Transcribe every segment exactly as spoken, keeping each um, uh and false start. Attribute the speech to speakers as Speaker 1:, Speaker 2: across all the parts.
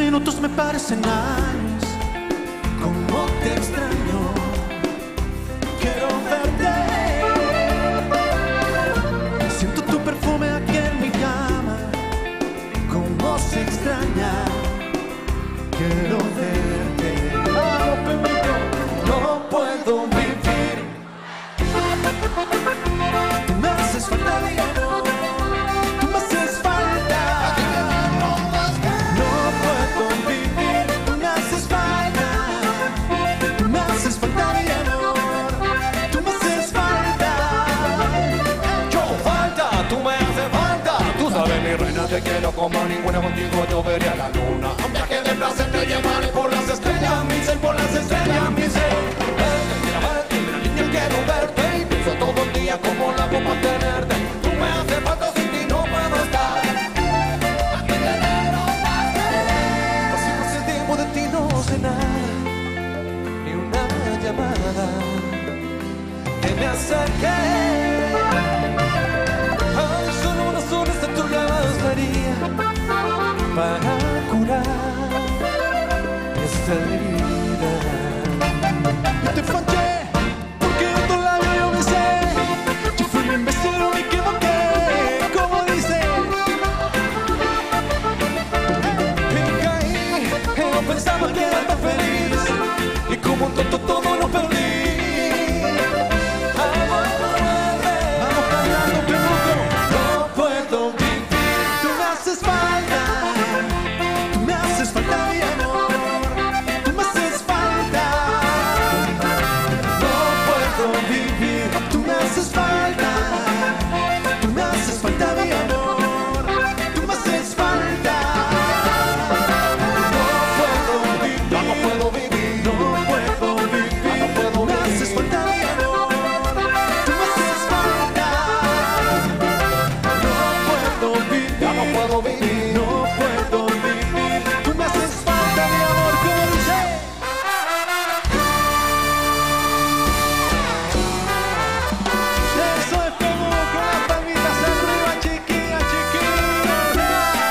Speaker 1: minutos me parecen años. Cómo te extraño, quiero verte. Siento tu perfume aquí en mi cama. Cómo se extraña, quiero verte. Vamos, Pepito. No puedo vivir. Tú me haces falta, Diego. Tú me haces falta. No puedo vivir. Tú me haces falta. Tú me haces falta, Diego. Tú me haces falta.
Speaker 2: Yo falta, tú me haces falta. Tú sabes, mi reina, te quiero como ninguna. Contigo yo vería la luna. Un viaje de placer te llevaré por las estrellas, mi ser, por las estrellas, mi ser. Quiero verte y pienso todo el día cómo la hago para tenerte. Tú me haces falta, sin ti no puedo estar. Aquí te quiero más.
Speaker 1: Así pasa el tiempo, de ti no sé nada. Ni una llamada que me acerque. Ay, solo una sonrisa a tu lado bastaría para curar esta herida. Yo te fallé. Me equivoqué, como dice. Me caí, yo pensaba que era tan feliz y como un tonto todo lo perdí. Vamos cantando, Peluco. No puedo vivir. Tú me haces falta. Tú me haces falta, mi amor. Tú me haces falta. No puedo vivir. Tú me haces falta. Falta mi amor, tú me haces falta. No puedo vivir,
Speaker 2: Ya no puedo vivir,
Speaker 1: no puedo vivir.
Speaker 2: Ya no puedo
Speaker 1: Tú me
Speaker 2: vivir.
Speaker 1: haces falta mi amor, tú me haces falta. No puedo vivir,
Speaker 2: ya no puedo vivir.
Speaker 1: no puedo vivir. Tú me haces falta mi amor, como dice. Eso es como con las palmitas arriba, chiquilla, chiquilla.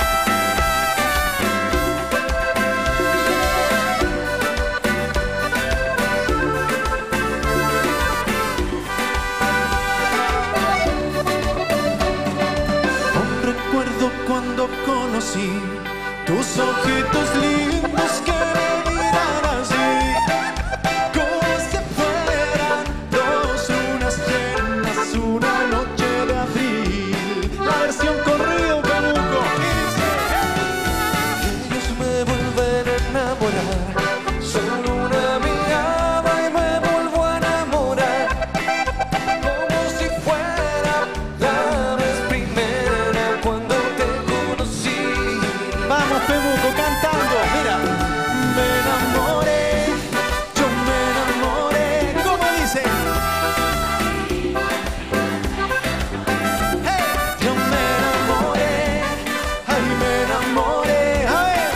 Speaker 1: Aún recuerdo cuando conocí tus ojitos lindos que me miran así, como si fueran dos lunas llenas, una noche de abril. La versión corrido, Peluco. Ellos me vuelven a enamorar, solo una mirada y me vuelvo a enamorar, como si fuera la vez primera cuando te conocí. Vamos, Peluco, cantando, mira. Me enamoré, yo me enamoré, ¿cómo dice? Hey, yo me enamoré, ay, me enamoré, a ver.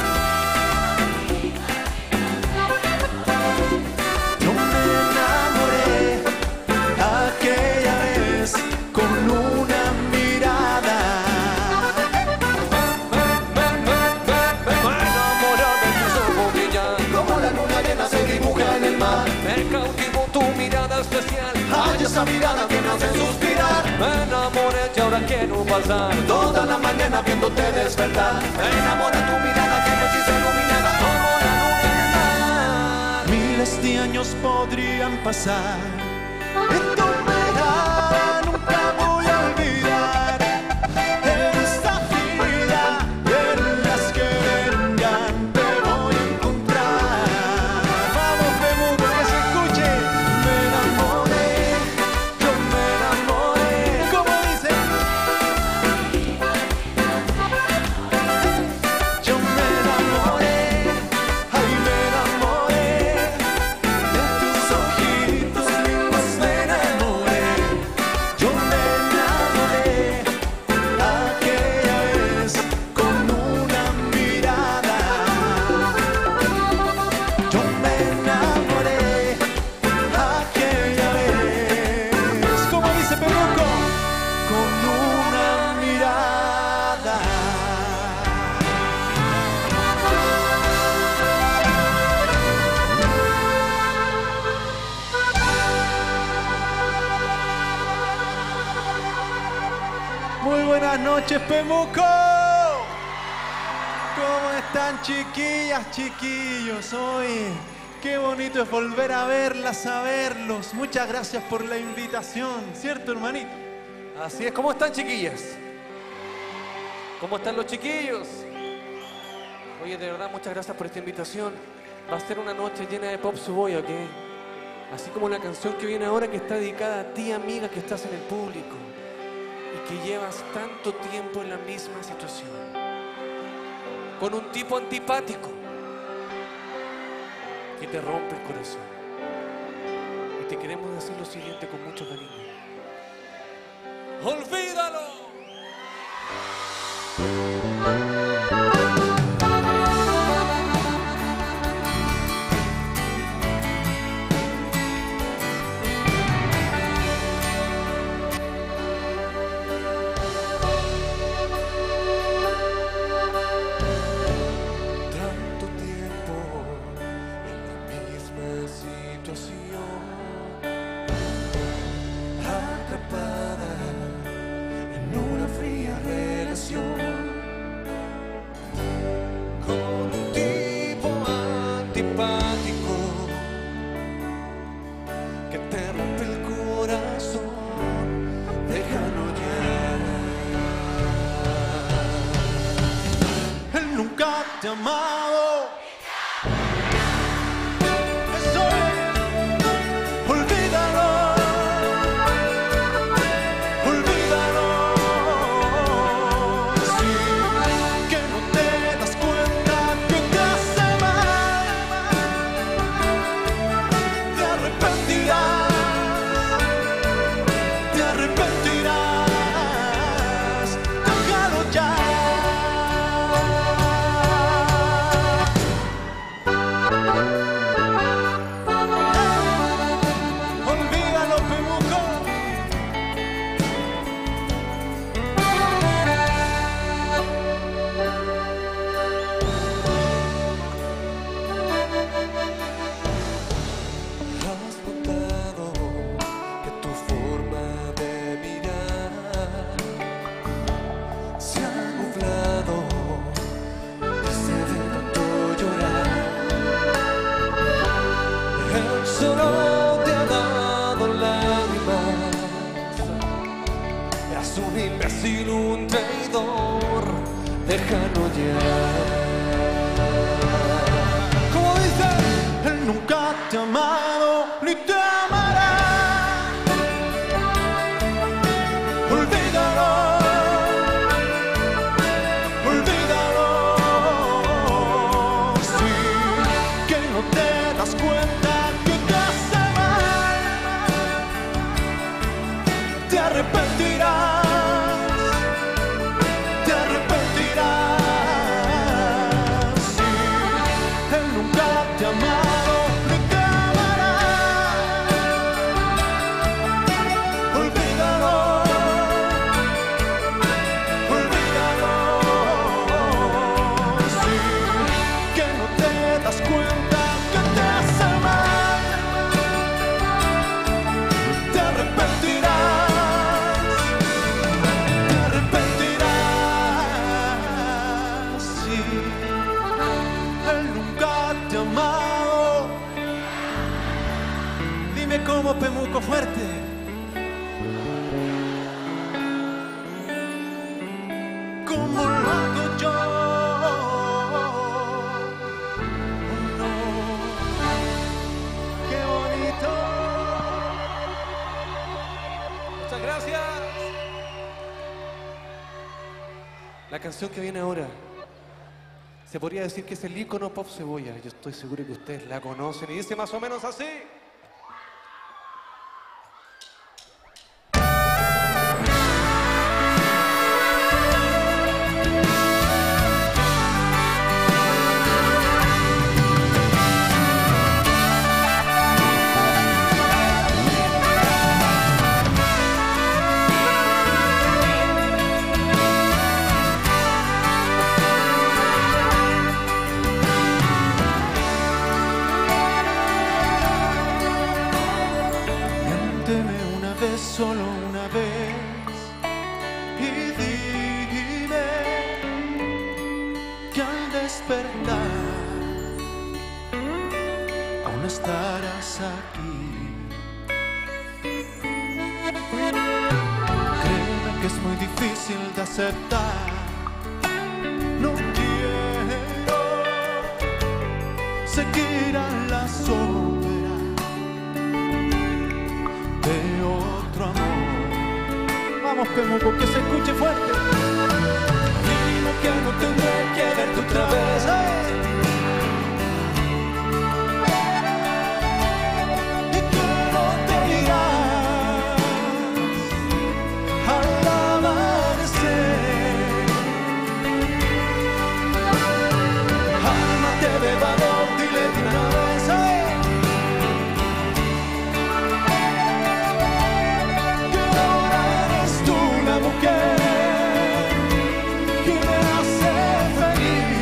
Speaker 1: Yo me enamoré aquella vez con una mirada.
Speaker 2: Enamorado de tus ojos brillan,
Speaker 1: Como la luna llena se dibuja en el mar.
Speaker 2: me cautivó tu mirada especial.
Speaker 1: Ay, esa mirada que me hace suspirar.
Speaker 2: Me enamoré y ahora quiero pasar
Speaker 1: Toda la mañana viéndote despertar.
Speaker 2: Me enamora tu mirada que me hizo iluminada como la luna en el mar.
Speaker 1: Miles de años podrían pasar. En tu mirada nunca voy a olvidar. En esta vida y en las que vengan te voy a encontrar. Vamos, Peluco, que se escuche. Me enamoré, yo me enamoré. ¿Cómo dice? Yo me enamoré, ay, me enamoré de tus ojitos lindos, me enamoré. noches, Pemuco. ¿Cómo están, chiquillas, chiquillos? Hoy, qué bonito es volver a verlas, a verlos. Muchas gracias por la invitación, ¿cierto, hermanito?
Speaker 2: Así es. ¿Cómo están, chiquillas? ¿Cómo están los chiquillos? Oye, de verdad, muchas gracias por esta invitación. Va a ser una noche llena de pop cebolla, ¿ok? Así como la canción que viene ahora, que está dedicada a ti, amiga, que estás en el público y que llevas tanto tiempo en la misma situación, con un tipo antipático que te rompe el corazón. Y te queremos decir lo siguiente con mucho cariño: ¡olvídalo!
Speaker 1: Te ha amado. Eso es. Olvídalo. Olvídalo. Sí, que no te das cuenta que te hace mal. Te arrepentirás. Te arrepentirás. Déjalo ya.
Speaker 2: Solo te ha dado lágrimas. Es un imbécil, un traidor. Déjalo ya.
Speaker 1: Como dice, él nunca te ha amado ni te amará. Olvídalo. Olvídalo. Sí, que no te das cuenta. Te arrepentirás, te arrepentirás. Sí, él nunca te ha amado ni te amará. Olvídalo, olvídalo. Sí, que no te das cuenta que te hace mal. Te arrepentirás. Dime cómo, Pemuco, fuerte. Como lo hago yo. No, qué bonito.
Speaker 2: Muchas gracias. La canción que viene ahora se podría decir que es el ícono pop cebolla. Yo estoy seguro que ustedes la conocen y dice más o menos así.
Speaker 1: despertar aún estarás aquí. Créeme que es muy difícil de aceptar. No quiero seguir a la sombra de otro amor. Vamos, Pemuco, que se escuche fuerte. Dime que no tendré que verte otra vez. ¡Hey! Y que no te irás al amanecer. Ármate de valor, dile de una vez. ¡Hey! Que ahora eres tú la mujer que me hace feliz.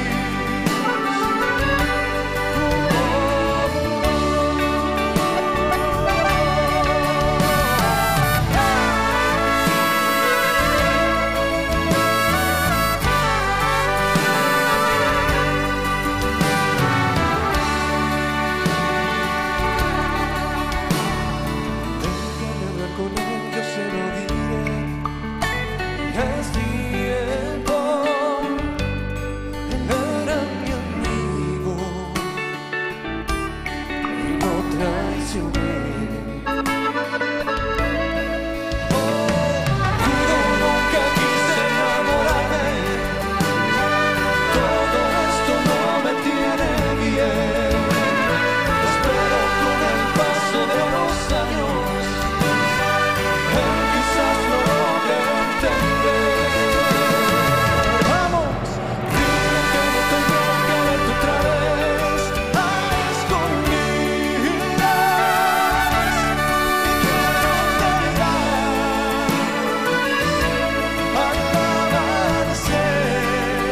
Speaker 1: Déjame hablar con él, yo se lo diré. Es tiempo, él era mi amigo y no traicioné. Juro nunca quise enamorarme. Todo esto no me tiene bien. Espero con el paso de los años él quizás lo logre entender. Vamos, dile que no tendré que verte otra vez a escondidas y que no te irás al amanecer.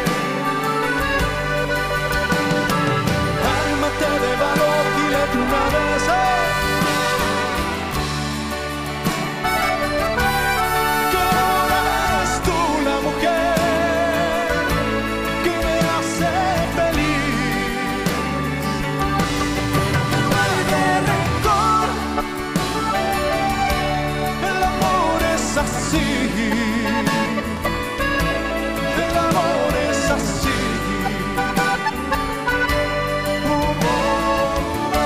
Speaker 1: Ármate de valor, dile tú una vez. ¡Eh! Que ahora eres tú la mujer que me hace feliz. No hay de rencor, el amor es así. El amor es así. Oh, oh, oh.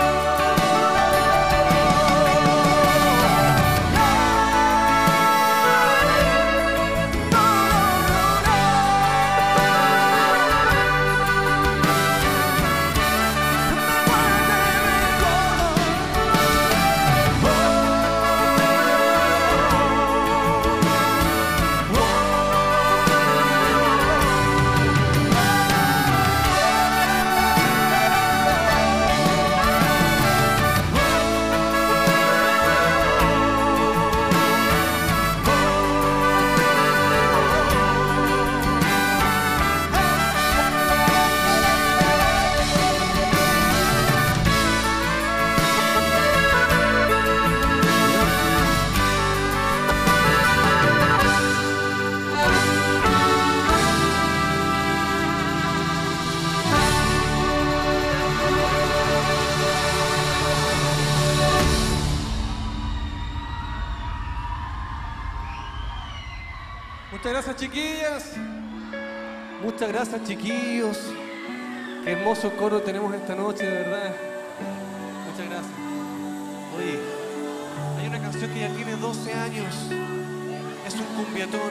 Speaker 2: Muchas gracias, chiquillas. Muchas gracias, chiquillos. Qué hermoso coro tenemos esta noche, de verdad. Muchas gracias. Oye, hay una canción que ya tiene doce años. Es un cumbiatón.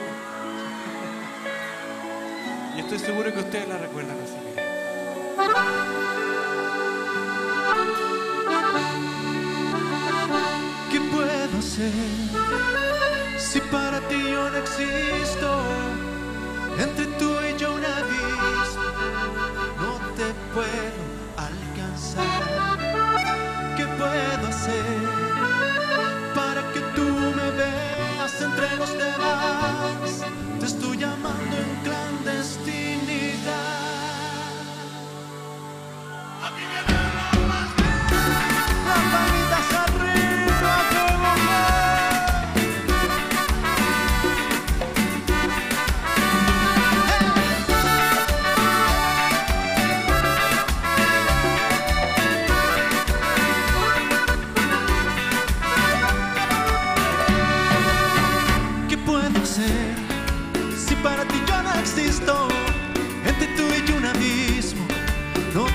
Speaker 2: Y estoy seguro que ustedes la recuerdan así.
Speaker 1: ¿Qué puedo hacer si para ti yo no existo? Entre tú y yo un abismo no te puedo alcanzar. ¿Qué puedo hacer para que tú me veas entre los demás? Te estoy llamando en clandestinidad. Las manitas arriba, como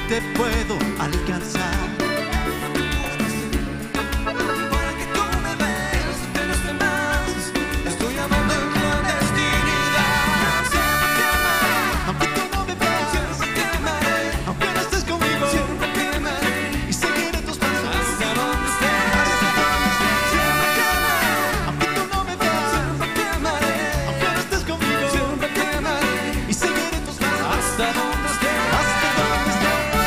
Speaker 1: te puedo alcanzar.
Speaker 2: Para que tú me veas de los demás, estoy amando en clandestinidad. Siempre te amaré,
Speaker 1: Aunque tú no me veas,
Speaker 2: siempre te amaré,
Speaker 1: aunque no estés conmigo,
Speaker 2: siempre te amaré,
Speaker 1: y seguiré tus pasos
Speaker 2: hasta donde estés. Siempre te amaré,
Speaker 1: aunque tú no me veas,
Speaker 2: siempre te amaré,
Speaker 1: aunque no estés conmigo,
Speaker 2: siempre te amaré,
Speaker 1: y seguiré tus pasos
Speaker 2: hasta donde estés.
Speaker 1: hasta donde estés.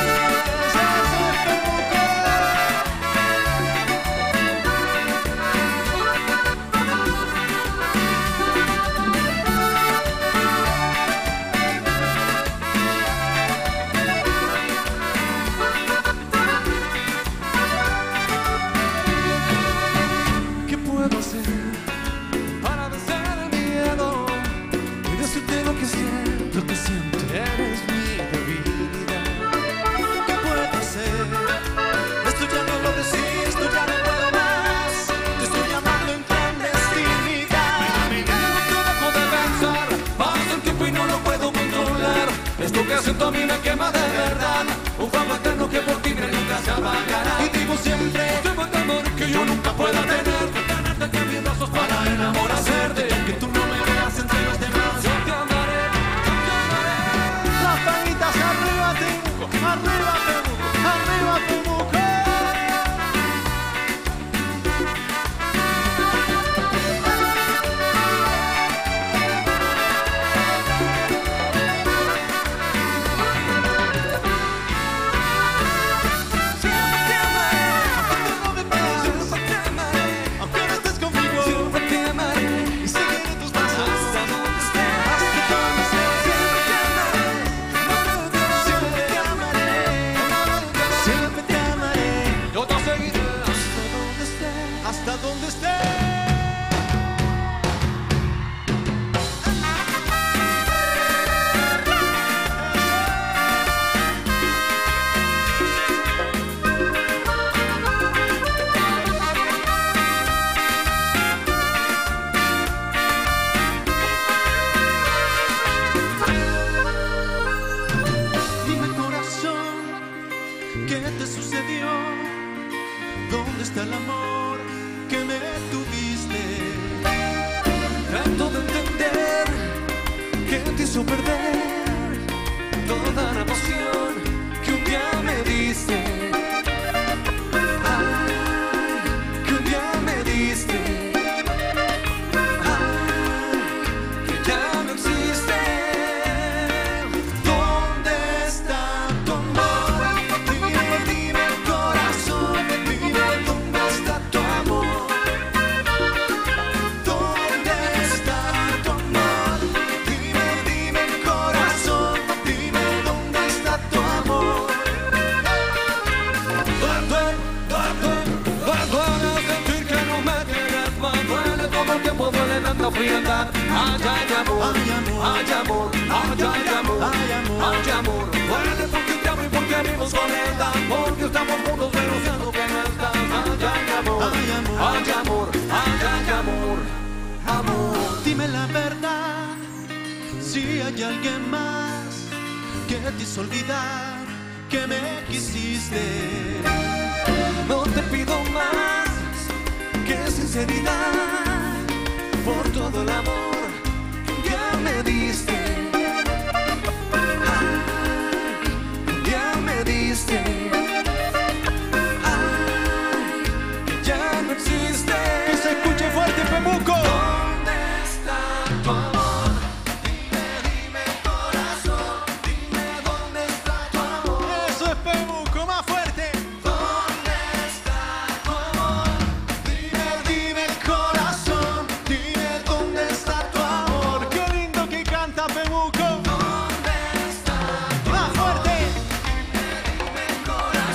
Speaker 2: ¿Qué puedo hacer para vencer el miedo y decirte lo que siento?
Speaker 1: Lo que siento,
Speaker 2: Eres mi debilidad.
Speaker 1: ¿qué puedo hacer? Esto ya no lo resisto, ya no puedo más. Te estoy llamando en clandestinidad.
Speaker 2: No te dejo de pensar, pasa el tiempo y no lo puedo controlar. Esto que siento a mí me quema de verdad. Un fuego eterno que por ti nunca se apagará.
Speaker 1: Y digo siempre,
Speaker 2: Tengo el temor que yo nunca pueda tener, que tenerte entre mis brazos para enamorarte.
Speaker 1: que tú no me veas entre los demás.
Speaker 2: Yo te amaré, yo te amaré.
Speaker 1: Las palmitas arriba, Temuco, arriba, Temuco, arriba, Temuco.
Speaker 2: Siempre te amaré,
Speaker 1: Aunque tú no me veas,
Speaker 2: siempre te amaré,
Speaker 1: aunque no estés conmigo,
Speaker 2: siempre te amaré.
Speaker 1: y seguiré tus pasos
Speaker 2: Hasta donde estés.
Speaker 1: hasta donde estés.
Speaker 2: Siempre te amaré,
Speaker 1: Siempre te amaré, siempre te amaré,
Speaker 2: yo te seguiré
Speaker 1: hasta donde estés, hasta donde estés. Dime corazón, ¿qué te sucedió? ¿Dónde está el amor que me tuviste?
Speaker 2: Trato de entender qué te hizo perder toda la pasión que un día me diste. Ay, que un día me diste. Ay, que ya no existe.
Speaker 1: ¿Dónde está tu amor? Dime, dime corazón, dime dónde está tu amor. ¿Dónde está tu amor? Dime, dime corazón, dime dónde está tu amor.
Speaker 2: Duele, duele, duele, duele sentir que no me quieres más. Duele como el tiempo, duele tanta frialdad. Ay, ay, amor,
Speaker 1: Ay, amor.
Speaker 2: ay, amor, ay, ay, amor,
Speaker 1: Ay, amor.
Speaker 2: ay, amor. Duele porque te amo y porque vivo soledad. Porque estamos juntos pero siento que no estás. Ay, ay, amor,
Speaker 1: Ay, amor.
Speaker 2: ay, amor, ay, ay, amor, amor.
Speaker 1: Dime la verdad, si hay alguien más que te hizo olvidar que me quisiste.
Speaker 2: No te pido más que sinceridad por todo el amor que ya me diste. Ay, que ya me diste. Ay, que ya no existe.
Speaker 1: Que se escuche fuerte, Temuco.
Speaker 2: ¿Dónde está tu amor? Dime, dime corazón, dime dónde está tu amor.
Speaker 1: Eso es Temuco, más fuerte.
Speaker 2: ¿Dónde está tu amor?
Speaker 1: Dime, dime corazón, dime dónde está tu amor. Qué lindo que canta Temuco.
Speaker 2: ¿Dónde está tu
Speaker 1: Más fuerte.
Speaker 2: amor?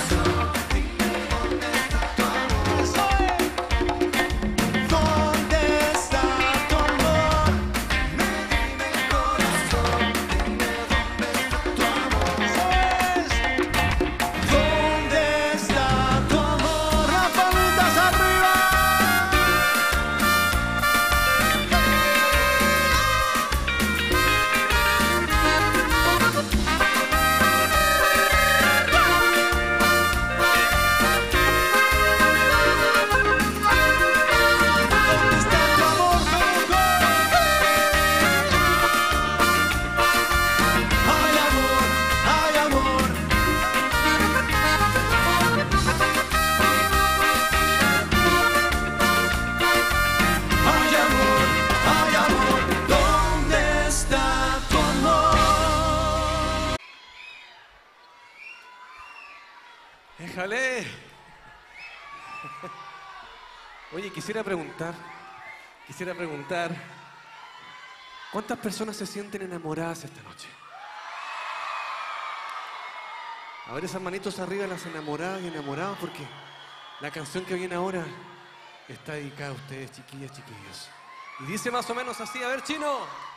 Speaker 3: Déjale. Oye, quisiera preguntar, quisiera preguntar, ¿cuántas personas se sienten enamoradas esta noche? A ver esas manitos arriba, las enamoradas y enamorados, porque la canción que viene ahora está dedicada a ustedes, chiquillas, chiquillos. Y dice más o menos así, a ver, Chino.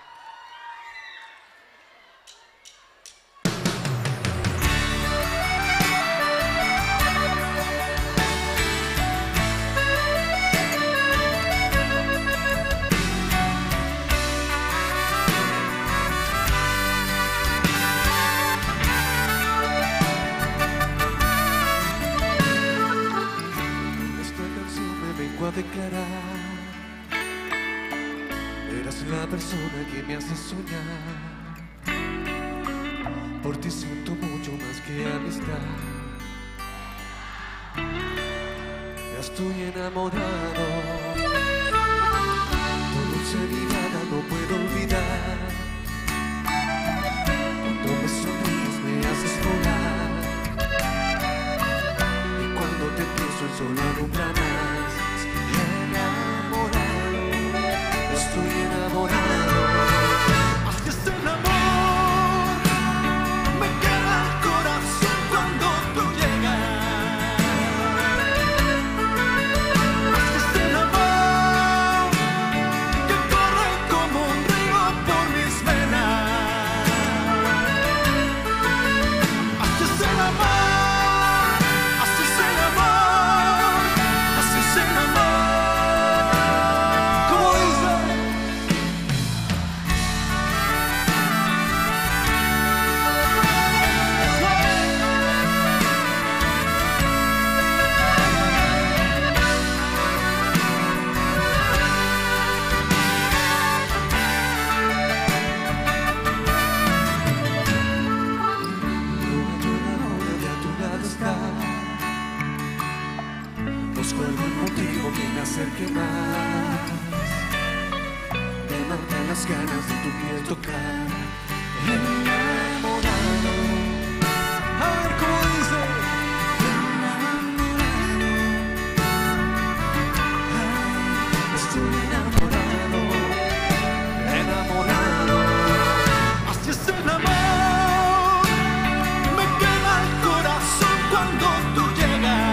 Speaker 1: A declarar, eras la persona que me hace soñar. Por ti siento mucho más que amistad. Ya estoy enamorado. Tu dulce mirada no puedo olvidar. Cuando me sonríes me haces volar. Y cuando te pienso el sol alumbra más. Estoy enamorado. Así es el amor. Me quema el corazón cuando tú llegas. Así es el amor que corre como un río por mis venas. Así es el amor. Así es el amor. Así es el amor. Acerque más, me matan las ganas de tu piel tocar. Enamorado, a ver cómo dice. Enamorado, ay, estoy enamorado, enamorado. Así es el amor, me quema el corazón cuando tú llegas.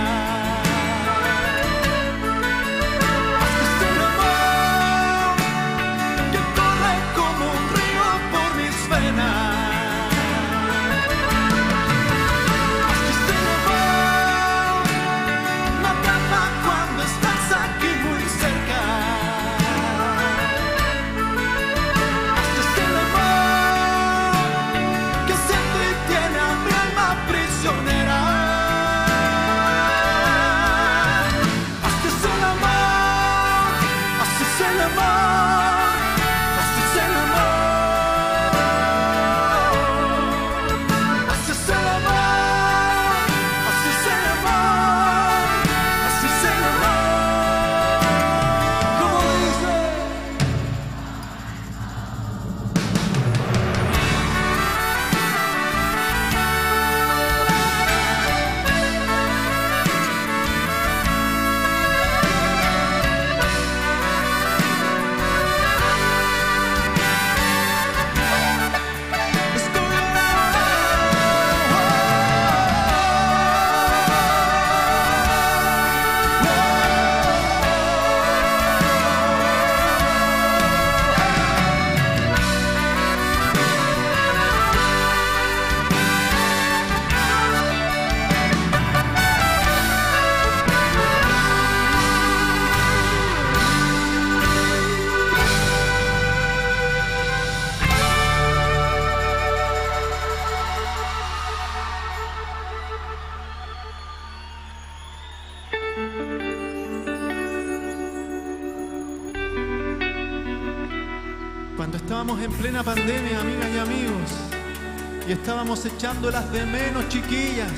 Speaker 1: Cuando estábamos en plena pandemia, amigas y amigos, y estábamos echándolas de menos, chiquillas,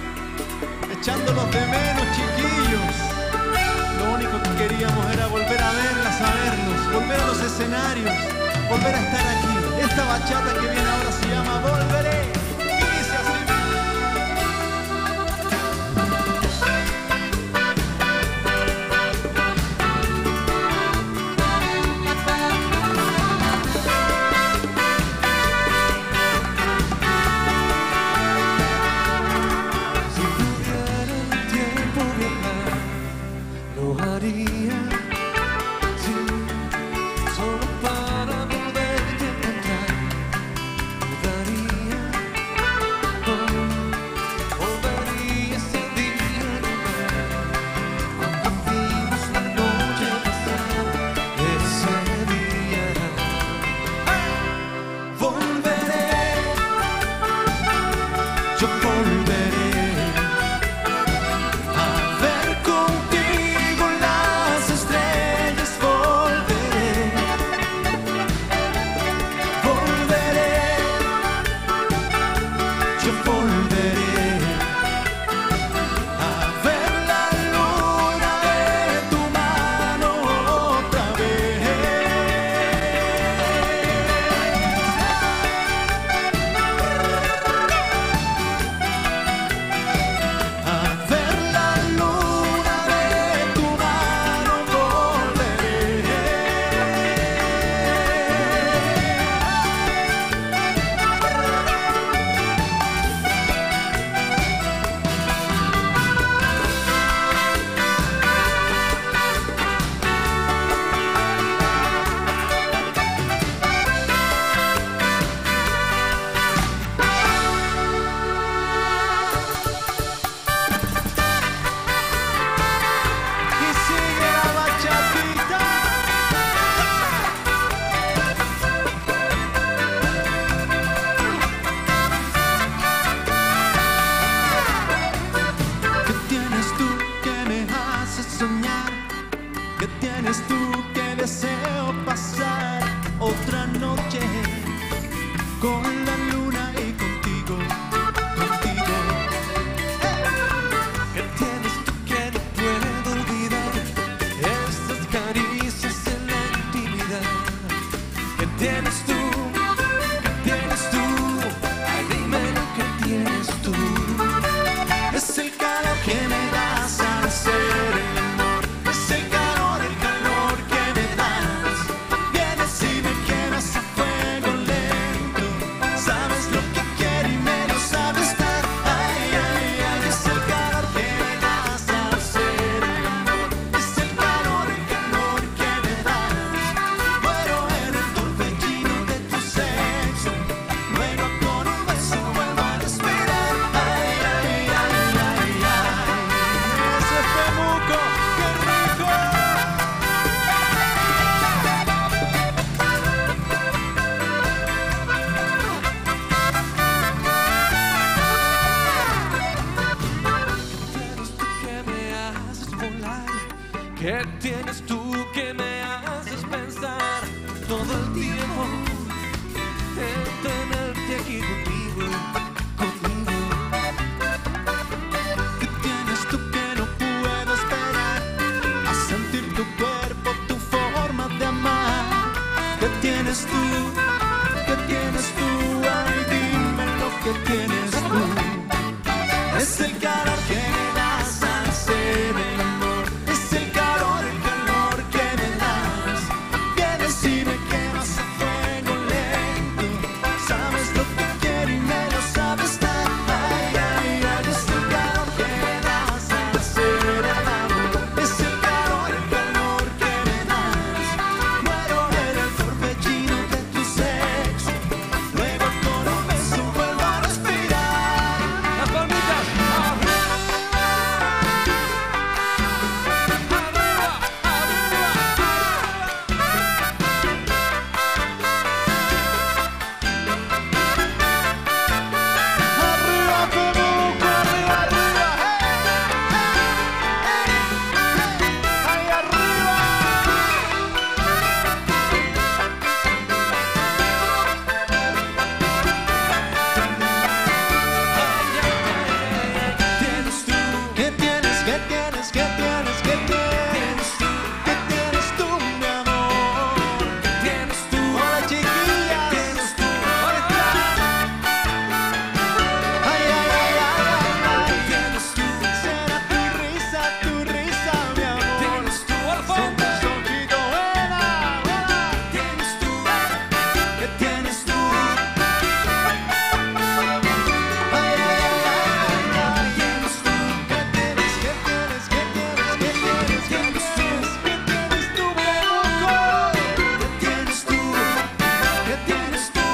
Speaker 1: echándolos de menos, chiquillos, lo único que queríamos era volver a verlas, a verlos, volver a los escenarios, volver a estar aquí. Esta bachata que viene ahora se llama Volveré, y dice así.
Speaker 3: ¿Qué tienes tú que me haces pensar todo el tiempo en tenerte aquí conmigo, conmigo?
Speaker 1: ¿Qué tienes tú que no puedo esperar? A sentir tu cuerpo, tu forma de amar. ¿Qué tienes tú? ¿Qué tienes tú? Ay, dime lo que tienes tú. Es el calor que me das al hacer el amor. Es el calor, el calor que me das. Vienes y me quemas a fuego lento. Sabes lo que quiero y me lo sabes dar. Ay, ay, ay, es el calor que me das al hacer el amor. Es el calor, el calor que me das. Muero en el torbellino de tu sexo. Luego con un beso vuelvo a respirar.
Speaker 3: Las palmitas, arriba,
Speaker 1: Arriba, Peruco, arriba, arriba, ¡ay, arriba!
Speaker 3: tienes tú,
Speaker 1: ¿Qué tienes, qué tienes, qué tienes, qué tienes tú? ¿Qué tienes tú, mi amor?
Speaker 3: tienes tú,
Speaker 1: Hola, chiquillas.
Speaker 3: tienes tú,
Speaker 1: Ahora está. Ay, ay, ay, ay, ay, ay.
Speaker 3: tienes tú,
Speaker 1: Será tu risa, tu risa, mi amor.
Speaker 3: tienes tú, al fondo,
Speaker 1: Tus ojitos, buena, buena.
Speaker 3: tienes tú,
Speaker 1: ¿Qué tienes tú? Ay, ay, ay, ay, ay.
Speaker 3: tienes tú,
Speaker 1: ¿Qué tienes, qué tienes, qué tienes, qué tienes, qué tienes? ¿Qué tienes tú, Peruco?
Speaker 3: ¿qué tienes tú?
Speaker 1: ¿Qué tienes tú?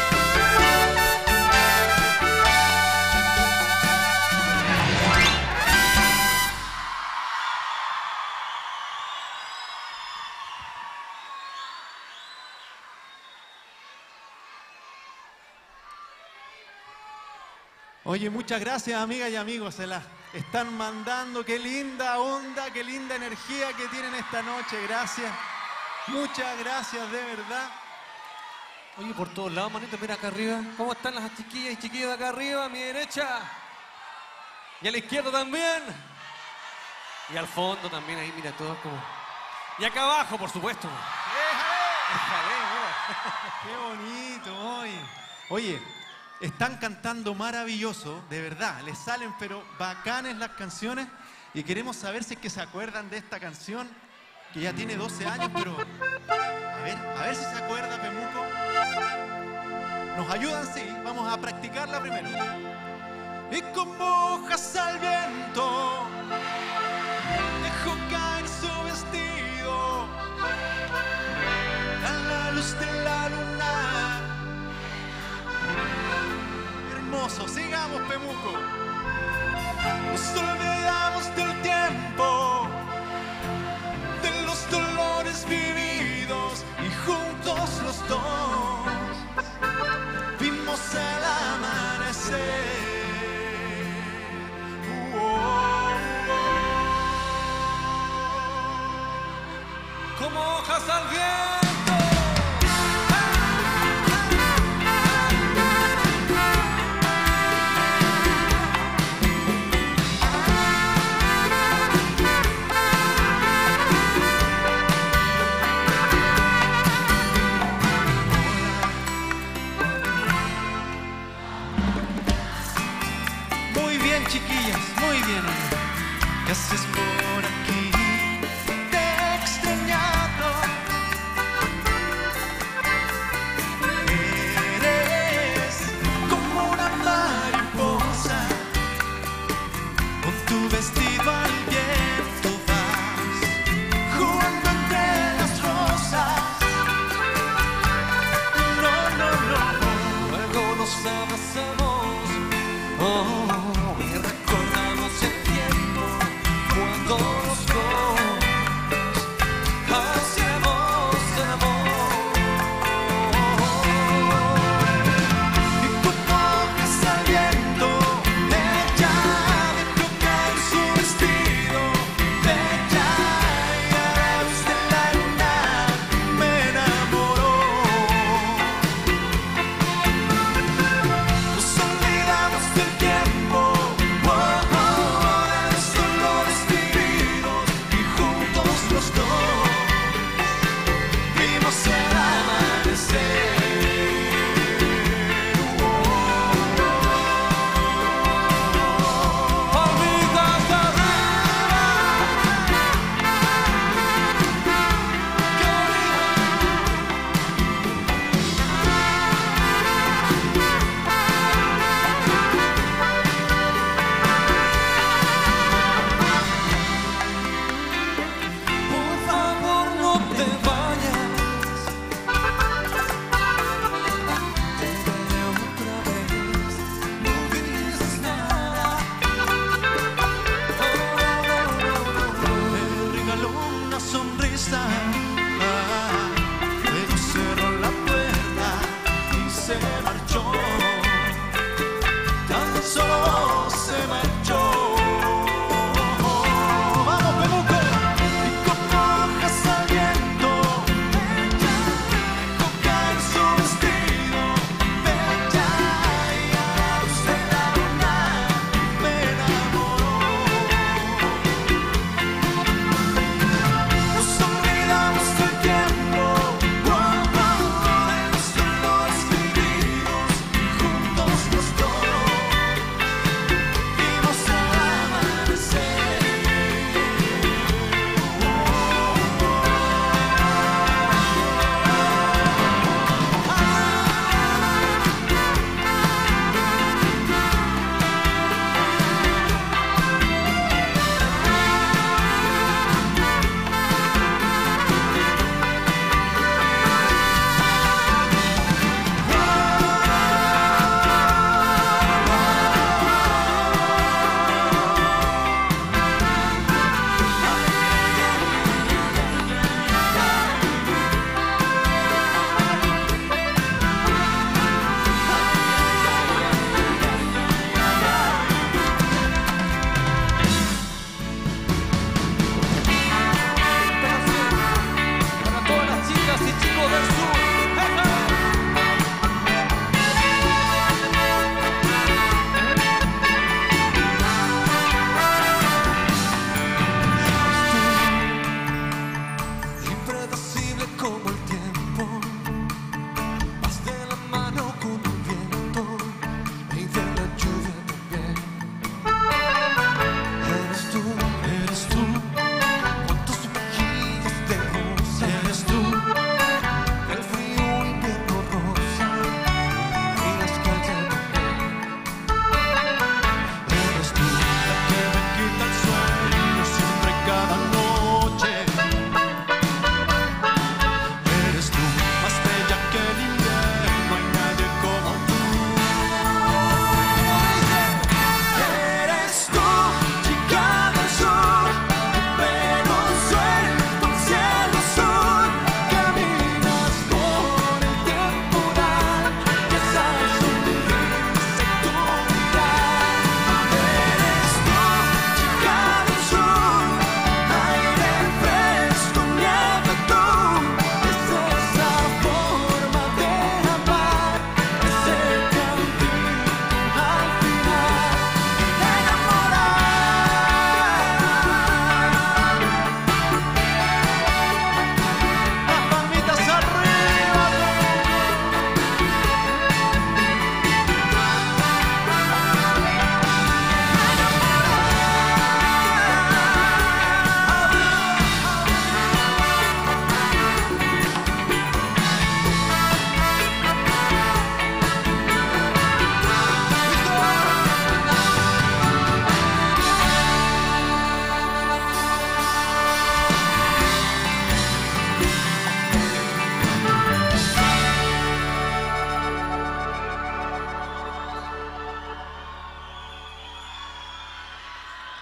Speaker 1: Oye, muchas gracias, amigas y amigos. Se la están mandando. Qué linda onda, qué linda energía que tienen esta noche. Gracias. Muchas gracias, de verdad.
Speaker 3: Oye, por todos lados, manito, mira acá arriba. ¿Cómo están las chiquillas y chiquillos de acá arriba? A mi derecha. Y a la izquierda también. Y al fondo también, ahí, mira, todos como... Y acá abajo, por supuesto.
Speaker 1: Déjale, mira. Qué bonito, oye. Oye, están cantando maravilloso, de verdad. Les salen, pero bacanes las canciones. Y queremos saber si es que se acuerdan de esta canción, que ya tiene doce años, pero... A ver, a ver si se acuerda, Pemuco. ¿Nos ayudan? Sí. Vamos a practicarla primero. Y como hojas al viento, dejó caer su vestido a la luz de la luna. Hermoso, sigamos, Pemuco. Nos olvidamos del tiempo, de los dolores vividos, y juntos los dos vimos el amanecer.
Speaker 3: Como hojas al viento.
Speaker 1: Muy bien, chiquillas, muy bien. ¿Qué haces por aquí? Te he extrañado. Eres como una mariposa, con tu vestido al viento vas, jugando entre las rosas. No, no, no.
Speaker 3: Luego nos abrazamos. Oh, y recordamos el tiempo cuando nos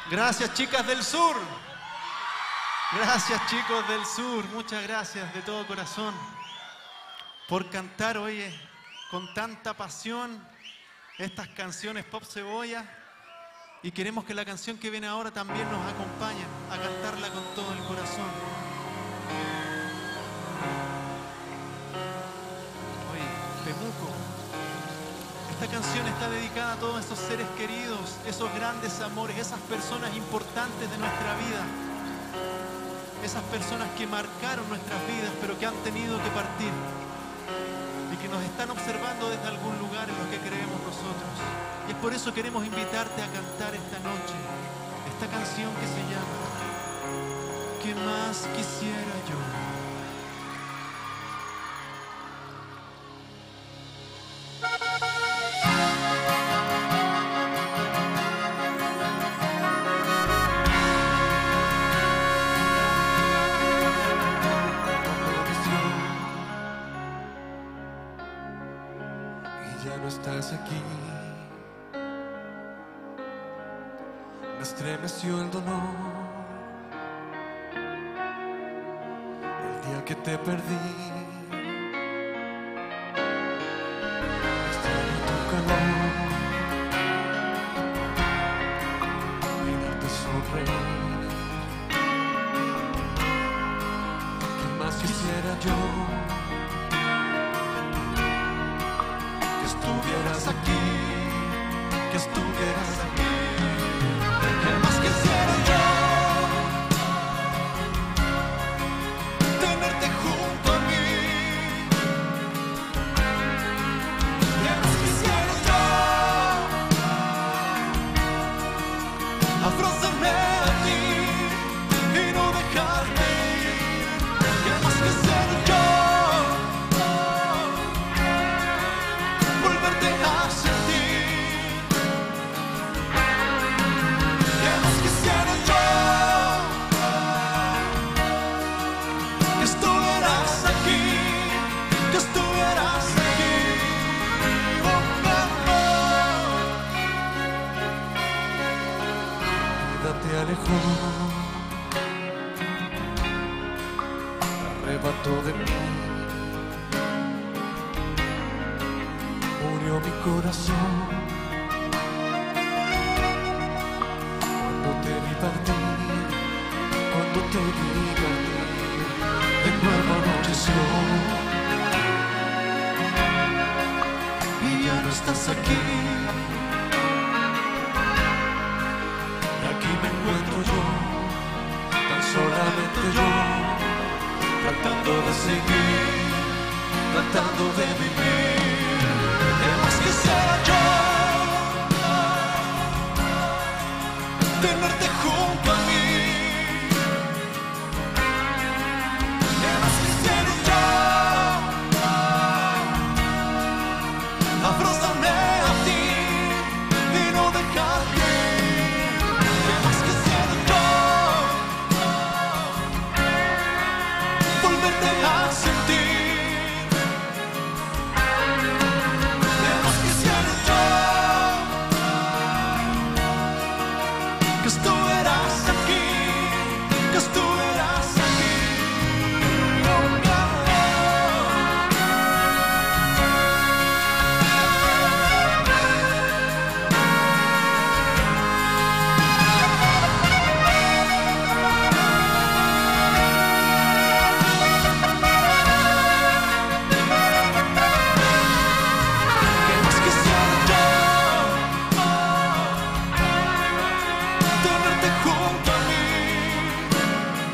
Speaker 1: Gracias, chicas del sur. Gracias, chicos del sur. Muchas gracias de todo corazón por cantar, oye, con tanta pasión estas canciones Pop Cebolla. Y queremos que la canción que viene ahora también nos acompañe a cantarla con todo el corazón. Oye, Temuco. Esta canción está dedicada a todos esos seres queridos, esos grandes amores, esas personas importantes de nuestra vida. Esas personas que marcaron nuestras vidas, pero que han tenido que partir. Y que nos están observando desde algún lugar en lo que creemos nosotros. Y es por eso queremos invitarte a cantar esta noche esta canción que se llama ¿Qué más quisiera yo?
Speaker 2: Ya no estás aquí. Me estremeció el dolor el día que te perdí. Extraño tu calor y darte sonreír. ¿Qué más quisiera yo? Que estuvieras aquí, que estuvieras aquí. ¿Qué más quisiera yo? Tenerte junto a mí. ¿Qué más quisiera yo? Abrazarme a ti y no dejarte ir. ¿Qué más quisiera yo? Volverte a sentir. ¿Qué más quisiera yo? Que estuvieras aquí, que estuvieras aquí. Oh, oh, oh. La vida te alejó, te arrebató de mí. Murió mi corazón cuando te vi partir, cuando te vi partir. De nuevo anocheció y ya no estás aquí. Y aquí me encuentro yo, tan solamente yo, tratando de seguir, tratando de vivir. ¿Qué más quisiera yo? Tenerte junto a mí. ¿Qué más quisiera yo? Abrazarme a ti y no dejarte ir. ¿Qué más quisiera yo? Volverte a sentir. Que estuvieras aquí, que estuvieras aquí. Oh, oh, ¿qué más quisiera yo? Tenerte junto a mí.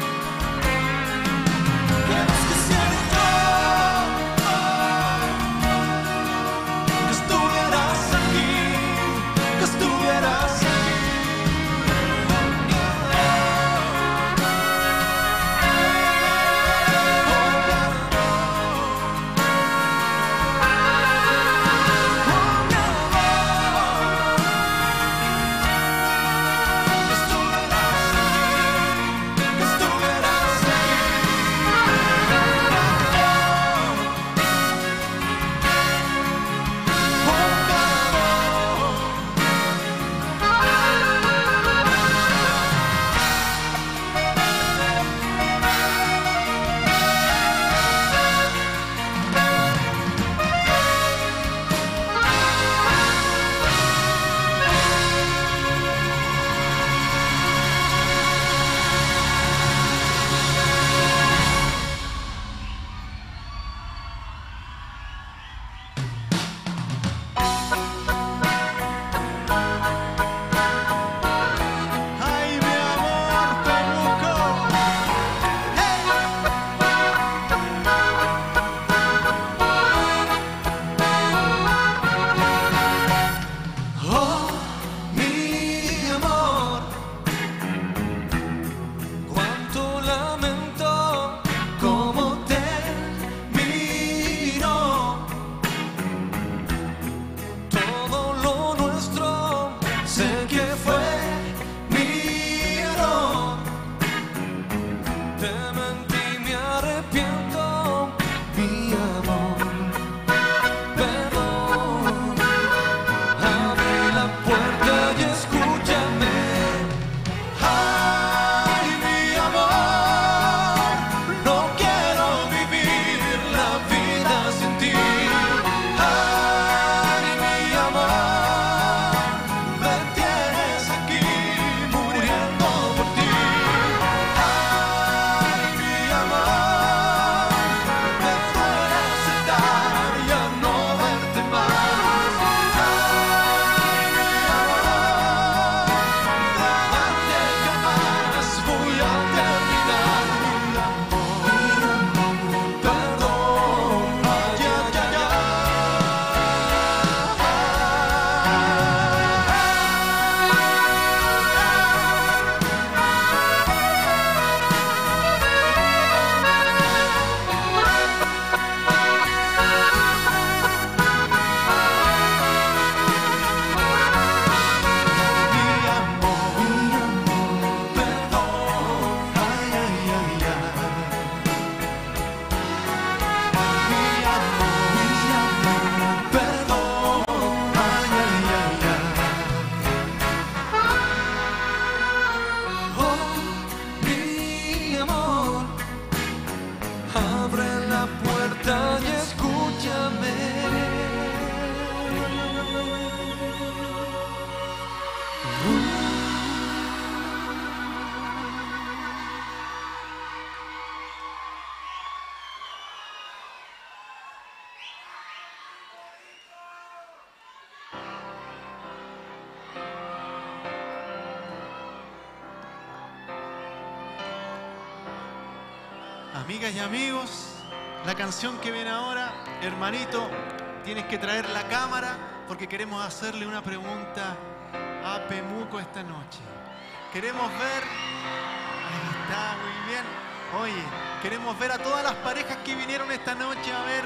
Speaker 1: Amigas y amigos, la canción que viene ahora, hermanito, tienes que traer la cámara porque queremos hacerle una pregunta a Pemuco esta noche. Queremos ver, ahí está, muy bien. Oye, queremos ver a todas las parejas que vinieron esta noche a ver,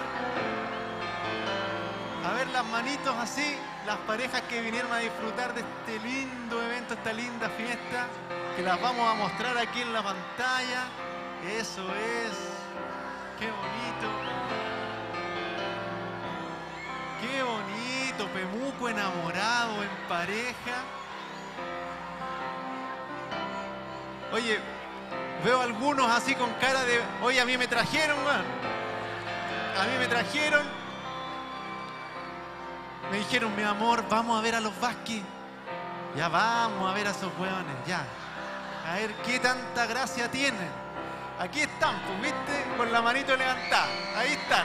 Speaker 1: a ver las manitos así, las parejas que vinieron a disfrutar de este lindo evento, esta linda fiesta, que las vamos a mostrar aquí en la pantalla. Eso es, qué bonito, qué bonito, Pemuco enamorado en pareja. Oye, veo algunos así con cara de, oye, a mí me trajeron, man. A mí me trajeron. Me dijeron, mi amor, vamos a ver a los Vázquez. Ya vamos a ver a esos hueones, ya. A ver qué tanta gracia tienen. Aquí están, pues, ¿viste? Con la manito levantada. Ahí están.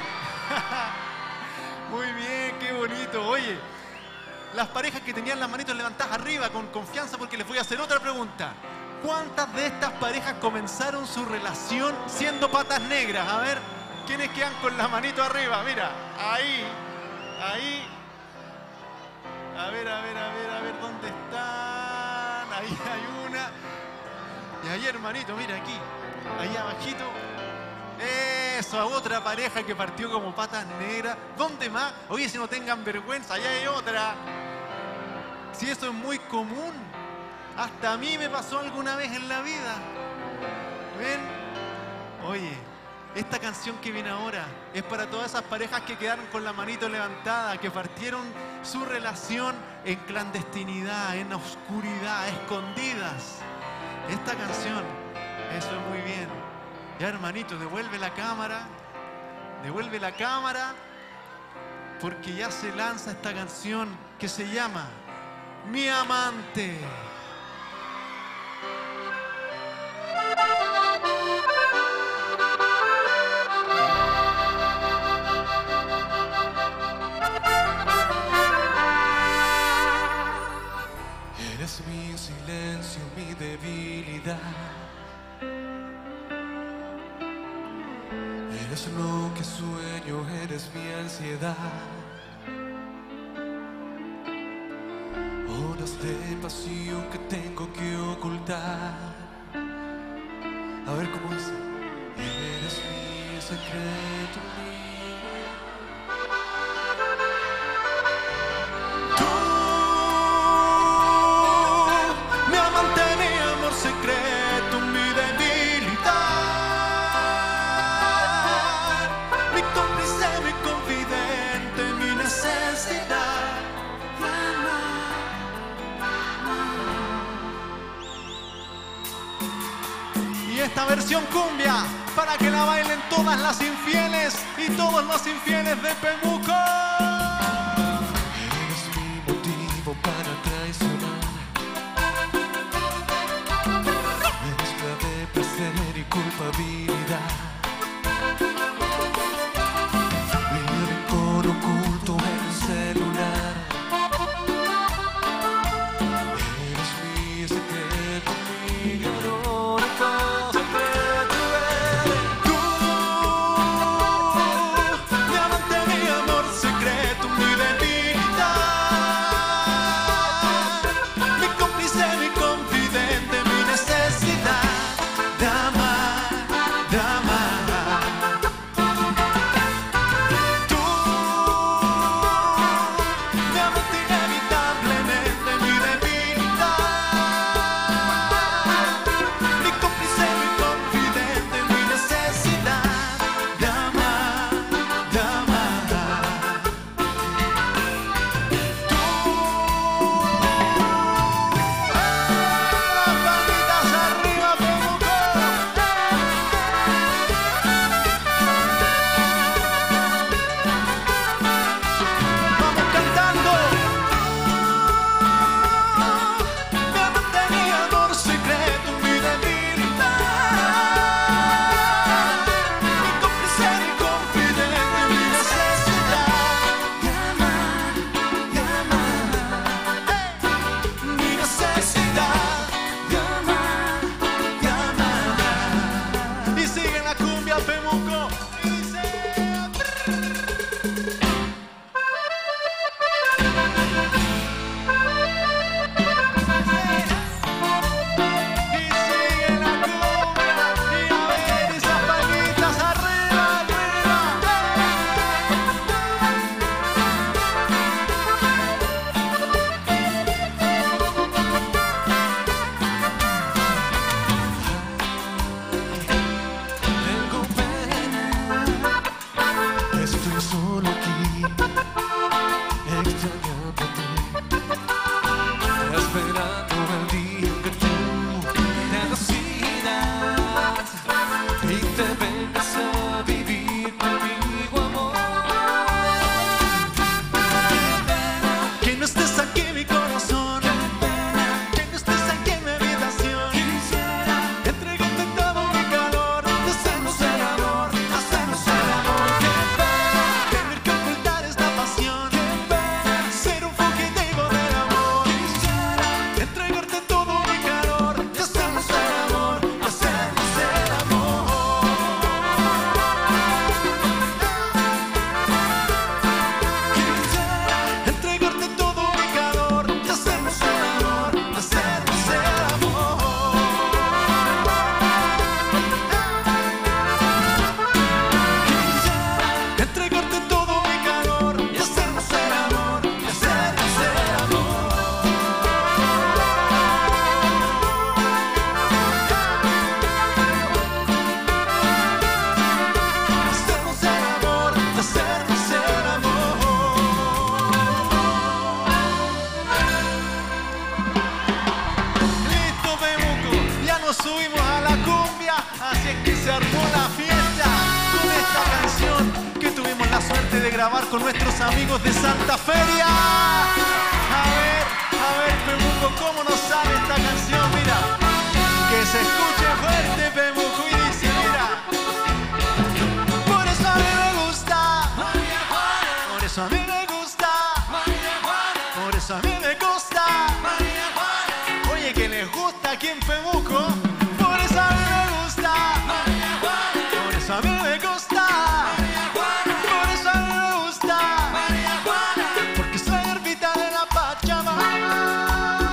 Speaker 1: Muy bien, qué bonito. Oye, las parejas que tenían las manitos levantadas arriba con confianza, porque les voy a hacer otra pregunta. ¿Cuántas de estas parejas comenzaron su relación siendo patas negras? A ver, ¿quiénes quedan con la manito arriba? Mira, ahí, ahí. A ver, a ver, a ver, a ver, ¿dónde están? Ahí hay una. Y ahí, hermanito, mira aquí. Ahí abajito. Eso, a otra pareja que partió como patas negras. ¿Dónde más? Oye, si no tengan vergüenza, allá hay otra. Si eso es muy común. Hasta a mí me pasó alguna vez en la vida. ¿Ven? Oye, esta canción que viene ahora es para todas esas parejas que quedaron con la manito levantada, que partieron su relación en clandestinidad, en oscuridad, escondidas. Esta canción, eso es muy bien. Ya, hermanito, devuelve la cámara, devuelve la cámara, porque ya se lanza esta canción que se llama Mi Amante.
Speaker 2: Eres mi silencio, mi debilidad. Eres lo que sueño, eres mi ansiedad. Horas de pasión que tengo que ocultar. A ver cómo es. Eres mi secreto.
Speaker 1: Secreto, mi debilidad, mi cómplice, mi confidente, mi necesidad. Y esta versión cumbia para que la bailen todas las infieles y todos los infieles de Pemuco.
Speaker 2: Eres mi motivo para traicionar. Y culpabilidad. Mi rincón oculto en el celular. Eres mi secreto, mi error, todo secreto eres
Speaker 1: tú. Mi amante, mi amor secreto. subimos a la cumbia, así es que se armó la fiesta con esta canción que tuvimos la suerte de grabar con nuestros amigos de Santa Feria. A ver, a ver, Pemuco, ¿cómo nos sale esta canción? Mira, que se escuche fuerte, Pemuco, y dice, mira. Por eso a mí me gusta María Juana, por eso a mí me gusta María Juana, por eso a mí me gusta María Juana. Oye, que les gusta aquí en Pemuco, por eso a mí me gusta María Juana, por eso a mí me gusta María Juana, por eso a mí me gusta María Juana, porque soy herbita de la Pachamama.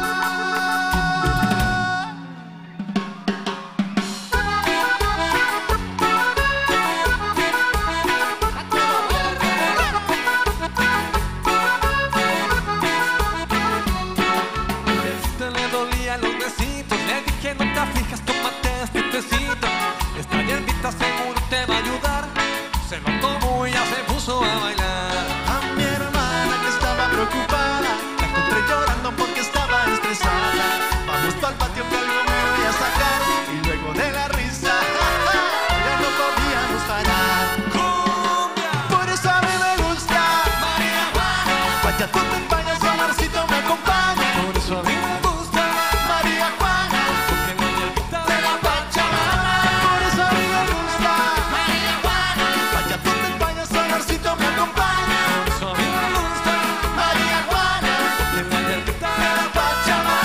Speaker 3: Fijas, tómate este tecito. Esta hierbita seguro te va a ayudar. Se lo tomó y ya se puso a bailar.
Speaker 1: A mi hermana que estaba preocupada, la encontré llorando porque estaba estresada. Vamos pa'l patio que algo me voy a sacar. Y luego de la risa, ya no podíamos parar.
Speaker 3: ¡Cumbia!
Speaker 1: Por eso a mí me gusta
Speaker 3: María Juana.
Speaker 1: Vaya tú te empañas, su amorcito me acompaña.
Speaker 3: Por eso a mí me gusta
Speaker 1: María Juana,
Speaker 3: porque la hierbita
Speaker 1: de la Pachamama. Por eso a mí me gusta María Juana. Vaya tú te empañas, su amorcito me acompaña.
Speaker 3: Por eso a mí me gusta
Speaker 1: María Juana,
Speaker 3: porque la hierbita
Speaker 1: de la Pachamama.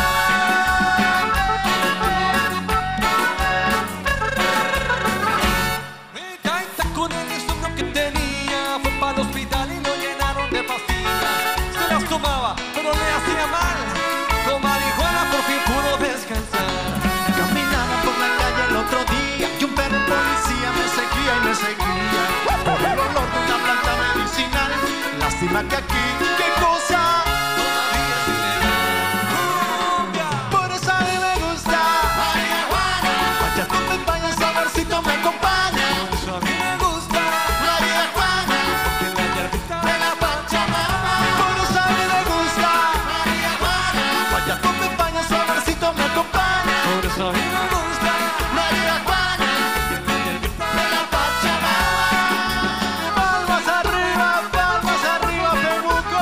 Speaker 3: Me caíste con el insomnio que tenía. Fue para el hospital y lo llenaron de pastillas. Se las tomaba, pero le hacía mal. Con marihuana por fin pudo descansar.
Speaker 1: Caminaba por la calle el otro día y un perro policía me seguía y me seguía por el olor de una planta medicinal. Lástima que aquí, qué cosa,
Speaker 3: Todavía es ilegal. ¡Cumbia!
Speaker 1: por eso a mí me gusta María Juana. Vaya tú te empañas, saborcito me acompaña.
Speaker 3: Por eso a mí me gusta
Speaker 1: María Juana,
Speaker 3: que la hierbita
Speaker 1: de la Pachamama. Por eso a mí me gusta María Juana. Vaya tú te empañas, saborcito me acompaña.
Speaker 3: Por eso a mí me gusta
Speaker 1: María Juana,
Speaker 3: que la hierbita
Speaker 1: de la Pachamama. Palmas arriba, palmas arriba, Pemuco.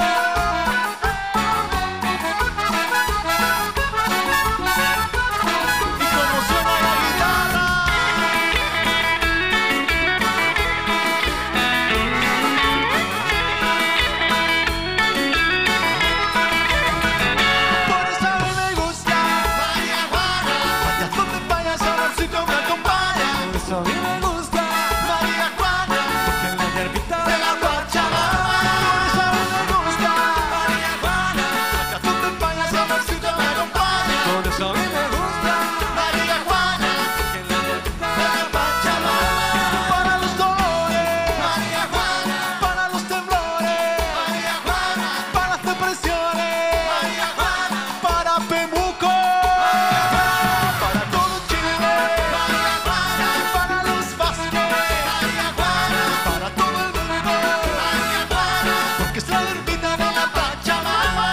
Speaker 1: Y como suena la guitarra. Por eso a mí me gusta María Juana. Vaya tú te empañas, saborcito me acompaña.
Speaker 3: Por eso a mí me gusta
Speaker 1: María Juana,
Speaker 3: que la hierbita
Speaker 1: de la Pachamama. Por eso a mí me gusta
Speaker 3: María Juana.
Speaker 1: Vaya tú te empañas, saborcito me acompaña.
Speaker 3: Por eso a mí me gusta
Speaker 1: María Juana,
Speaker 3: que la hierbita
Speaker 1: de la Pachamama. Para los dolores María Juana, para los temblores María Juana, para las depresiones María Juana, para Pemuco María Juana, para todo Chile María Juana, para los Vázquez María Juana, para todo el mundo María Juana, porque es la herbita de la Pachamama.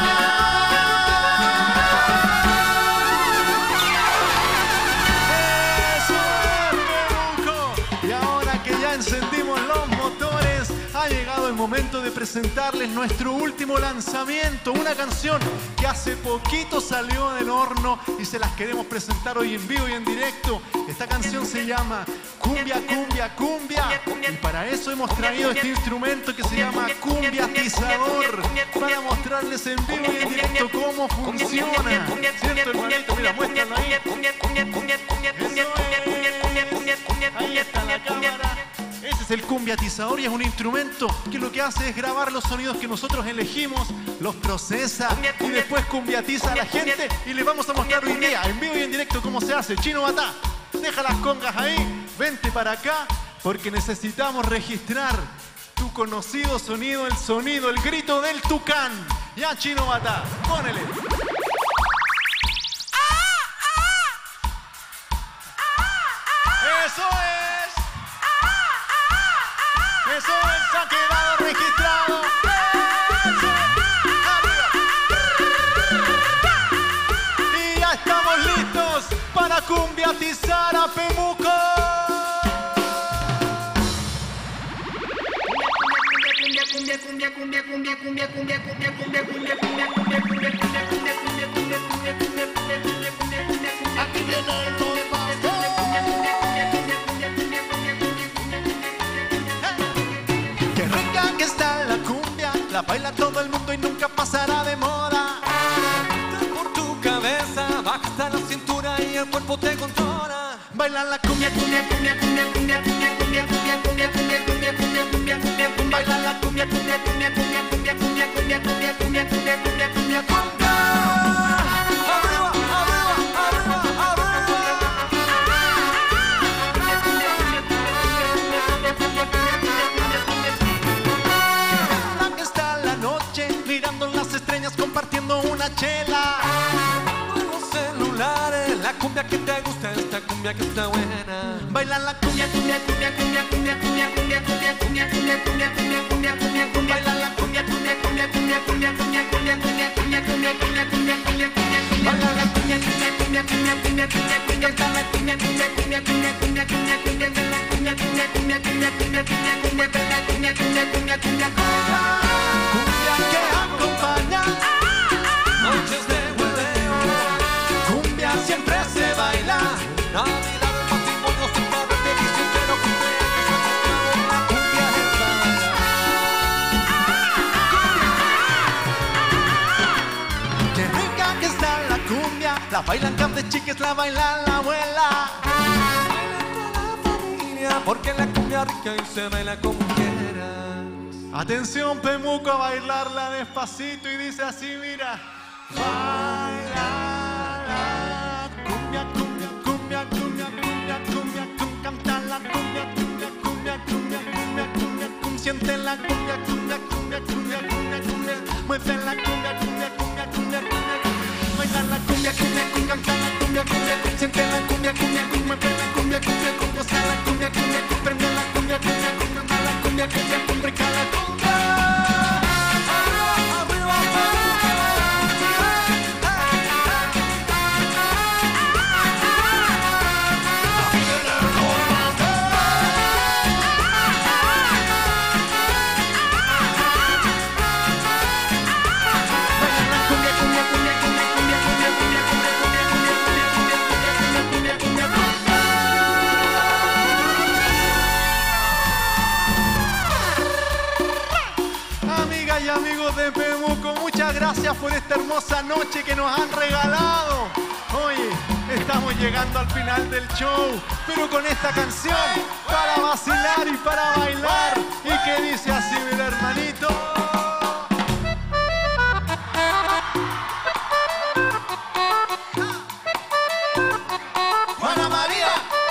Speaker 1: Eso es, Pemuco. Y ahora que ya encendimos los motores, ha llegado el momento de presentarles nuestro último lanzamiento, una canción que hace poquito salió del horno y se las queremos presentar hoy en vivo y en directo. Esta canción se llama Cumbia, Cumbia, Cumbia, y para eso hemos traído este instrumento que se llama cumbiatizador, para mostrarles en vivo y en directo cómo funciona. ¿Cierto, hermanito? Mira, muéstralo ahí. Eso es. Ahí está la cámara. Ese es el cumbiatizador y es un instrumento que lo que hace es grabar los sonidos que nosotros elegimos, los procesa y después cumbiatiza a la gente, y les vamos a mostrar hoy día en vivo y en directo cómo se hace. Chino Batá, deja las congas ahí, vente para acá porque necesitamos registrar tu conocido sonido, el sonido, el grito del tucán. Ya, Chino Batá, ponele. Eso es. Eso es, ha quedado registrado. Y ya estamos listos para Tizara, cumbia, tizara, Pemuco.
Speaker 2: Aquí viene el bombazo.
Speaker 1: Qué rica que está la cumbia, la baila todo el mundo y nunca pasará de moda.
Speaker 3: Por tu cabeza, baja hasta la cintura y el cuerpo te controla.
Speaker 1: Baila la cumbia, cumbia, cumbia, cumbia, cumbia, cumbia, cumbia, cumbia, cumbia, cumbia, cumbia, cumbia, cumbia, cumbia, cumbia. Baila la cumbia, cumbia, cumbia, cumbia, cumbia, cumbia, cumbia, cumbia, cumbia, cumbia, cumbia, cumbia, cumbia.
Speaker 3: Arriba, arriba, arriba, arriba.
Speaker 1: La que está la noche, mirando las estrellas, compartiendo una chela.
Speaker 3: Los celulares, la cumbia que te gusta, esta cumbia que está buena.
Speaker 1: Baila la cumbia, cumbia, cumbia, cumbia, cumbia, cumbia, cumbia, cumbia, cumbia, cumbia, cumbia, cumbia, cumbia, cumbia, cumbia. Baila la cumbia, cumbia, cumbia, cumbia, cumbia, cumbia, cumbia, cumbia, cumbia, cumbia, cumbia, cumbia, cumbia, cumbia. Baila la cumbia, cumbia, cumbia, cumbia, cumbia, cumbia, cumbia, canta la cumbia, cumbia, cumbia, cumbia, cumbia, cumbia, cumbia, canta la cumbia, cumbia, cumbia, cumbia, cumbia, cumbia, cumbia, canta la cumbia, cumbia, cumbia, cumbia, cumbia. Cumbia que acompaña
Speaker 3: Noches de hueleo,
Speaker 1: cumbia siempre se baila.
Speaker 3: Navidad, matrimonio, sin padre, te dice que no cumpleaños, la cumbia es baila.
Speaker 1: Qué rica que está la cumbia, la bailan cap de chiques, la baila la abuela.
Speaker 3: Baila toda la familia, porque la cumbia rica y se baila como quieras.
Speaker 1: Atención Pemuco, a bailarla despacito y dice así, mira. Baila la cumbia, cumbia, cumbia, cumbia, cumbia, cumbia, cumbia, canta la cumbia, cumbia, cumbia, cumbia, cumbia, cumbia, cumbia, siente la cumbia, cumbia, cumbia, cumbia, cumbia, cumbia, mueve la cumbia, cumbia, cumbia, cumbia, cumbia, baila la cumbia, cumbia, cumbia, canta la cumbia, cumbia, siente la cumbia, cumbia, cumbia, mueve la cumbia, cumbia, cumbia, goza la cumbia, cumbia, prende la cumbia, cumbia, cumbia, la cumbia, cumbia, cumbia, la cumbia.
Speaker 3: Arriba, arriba,
Speaker 1: Amigas y amigos de Pemuco, muchas gracias por esta hermosa noche que nos han regalado. Oye, estamos llegando al final del show, pero con esta canción para vacilar y para bailar. Y que dice así, mira hermanito. Juana María.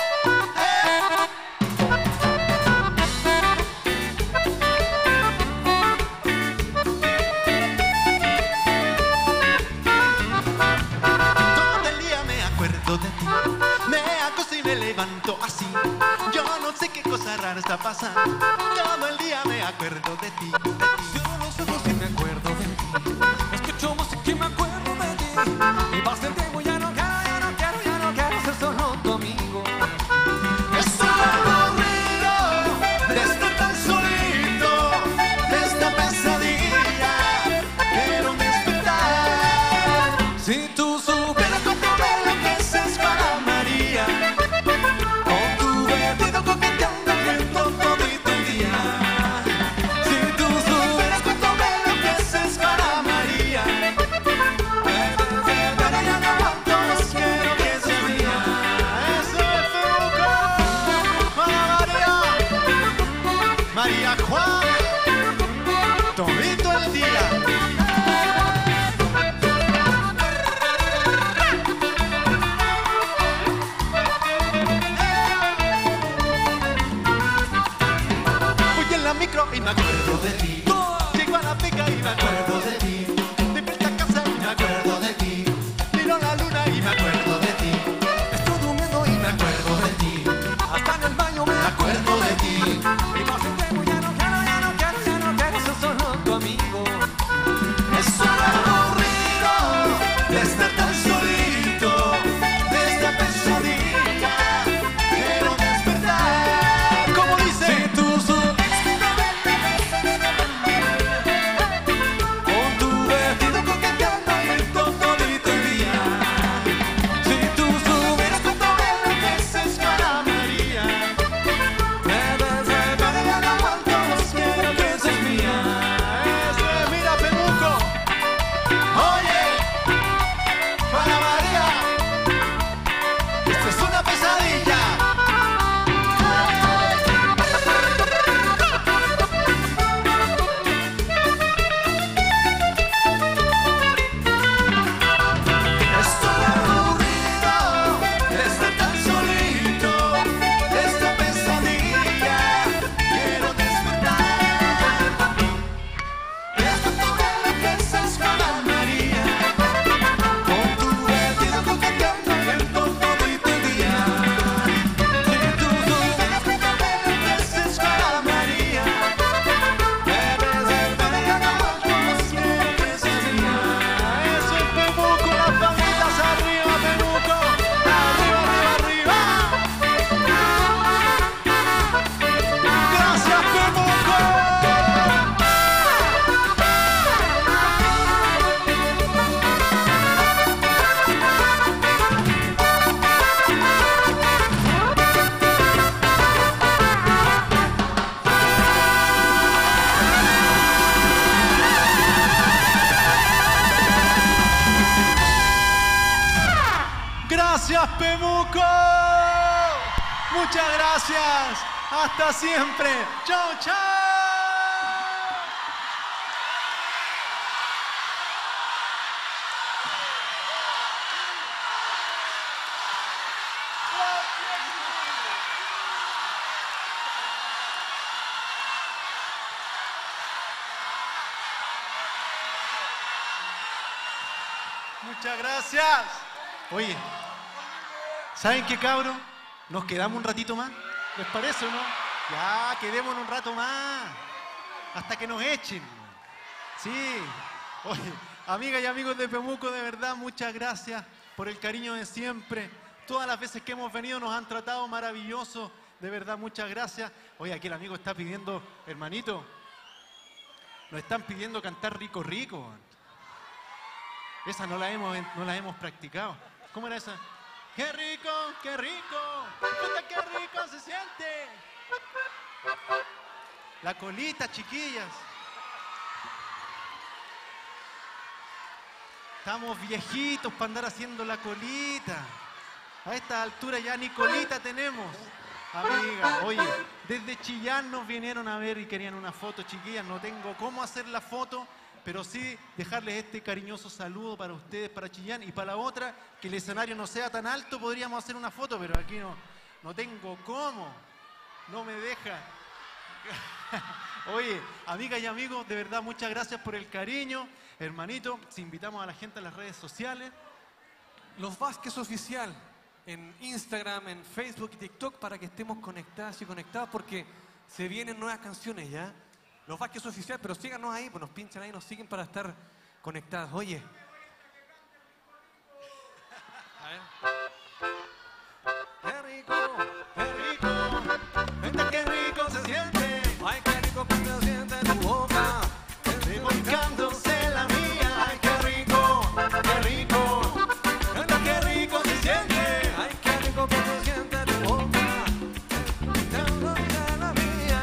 Speaker 1: De ti, me acosto y me levanto así. Yo no sé qué cosa rara está pasando. Todo el día me acuerdo de ti, de ti.
Speaker 3: cierro los ojos y me acuerdo de ti. Escucho música y me acuerdo de ti. Y pasa el tiempo, ya no quiero, ya no quiero, ya no quiero ser solo tu amigo.
Speaker 1: Estoy aburrido de estar tan solito, de esta pesadilla. Quiero despertar.
Speaker 3: Si tú supieras
Speaker 1: Pero cuando veo lo que haces para María,
Speaker 3: con tu vestido
Speaker 1: coqueteando el viento todito el día.
Speaker 3: si tú supieras
Speaker 1: Pero cuando veo lo que haces para María, pero ya no aguanto, los quiero que sea mía. Eso es Pemuco, para María, María Juan, todito el día. Voy en la micro y me acuerdo de ti. Llego a la pica y me acuerdo de ti. De vuelta a casa y me acuerdo de ti. Miro la luna y me acuerdo de ti.
Speaker 3: estoy durmiendo y
Speaker 1: Me acuerdo de ti.
Speaker 3: hasta en el baño me
Speaker 1: Me acuerdo de ti.
Speaker 3: Y pasa el tiempo, ya no quiero, ya no quiero, ya no quiero ser solo tu amigo.
Speaker 1: Estoy aburrido de estar tan solito, de esta pesadilla. Pemuco. Muchas gracias. Hasta siempre. Chao, chao. Muchas gracias. Oye, ¿saben qué, cabros? Nos quedamos un ratito más. ¿Les parece o no? Ya, quedémonos un rato más. Hasta que nos echen. Sí. Oye, amigas y amigos de Pemuco, de verdad, muchas gracias por el cariño de siempre. Todas las veces que hemos venido nos han tratado maravilloso. De verdad, muchas gracias. Oye, aquí el amigo está pidiendo, hermanito, nos están pidiendo cantar Rico Rico. Esa no la hemos, no la hemos practicado. ¿Cómo era esa? ¡Qué rico, qué rico! ¡Puta, qué rico se siente! La colita, chiquillas. Estamos viejitos para andar haciendo la colita. A esta altura ya ni colita tenemos. Amiga, oye, desde Chillán nos vinieron a ver y querían una foto, chiquillas. No tengo cómo hacer la foto, pero sí dejarles este cariñoso saludo para ustedes, para Chillán, y para la otra, que el escenario no sea tan alto, podríamos hacer una foto, pero aquí no, no tengo cómo, no me deja. Oye, amigas y amigos, de verdad, muchas gracias por el cariño. Hermanito, si invitamos a la gente a las redes sociales.
Speaker 3: Los Vázquez Oficial, en Instagram, en Facebook y TikTok, para que estemos conectadas y conectados, porque se vienen nuevas canciones ya. Los Vázquez Oficial, pero síganos ahí, pues nos pinchan ahí, nos siguen para estar conectadas. Oye. A ver. Qué rico, qué rico,
Speaker 1: Vente, qué rico se siente,
Speaker 3: ay, qué rico que se siente en tu boca.
Speaker 1: revolcándose la mía. Ay, qué rico, qué rico, vente, qué rico se siente.
Speaker 3: Ay, qué rico que se siente en tu boca. Revolcándose la mía.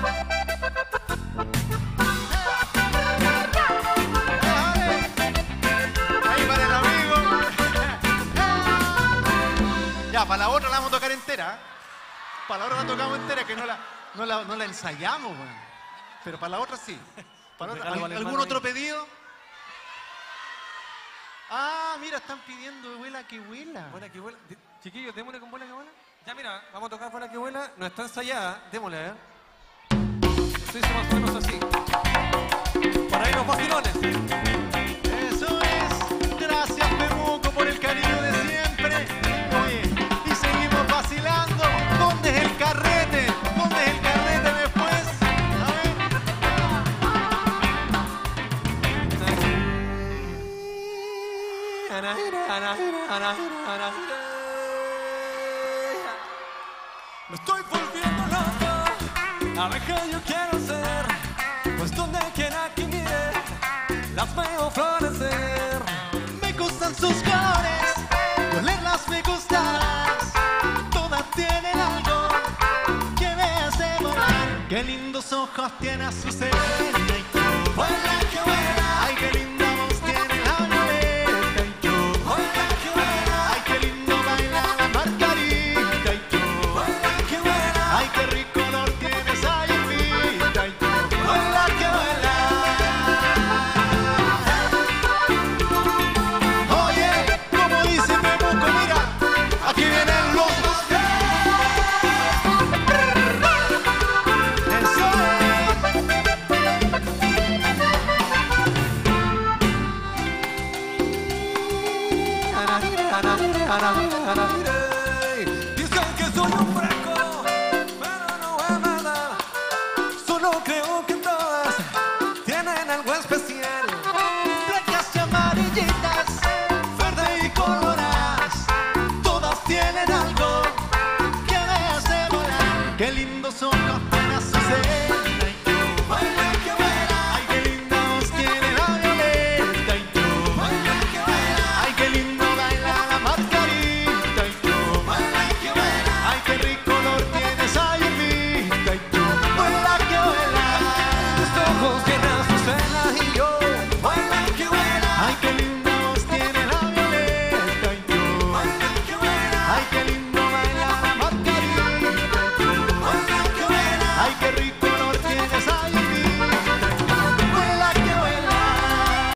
Speaker 1: Ya, para la otra la vamos a tocar entera. Para la otra la tocamos entera, que no la, no la, no la ensayamos, bueno. Pero para la otra sí. Para la otra, ¿al- ¿Algún otro pedido? Ah, mira, están pidiendo Vuela que vuela.
Speaker 3: Vuela que vuela. De- Chiquillos, démosle con Vuela que vuela. Ya, mira, vamos a tocar Vuela que vuela. No está ensayada, démosle, a ver. Esto dice más o menos así. Por ahí los vacilones.
Speaker 1: Eso es. Gracias, Pemuco, por el cariño de siempre. Oye, y seguimos vacilando. ¿Dónde es el carrete? ¿Dónde es el carrete después? A ver.
Speaker 3: Me estoy volviendo loco, abeja yo quiero ser, pues donde quiera que mire, las veo florecer.
Speaker 1: Me gustan sus colores, olerlas me gustarás. Todas tienen algo que me hace volar. Qué lindos ojos tiene a su serena y tú. Vuela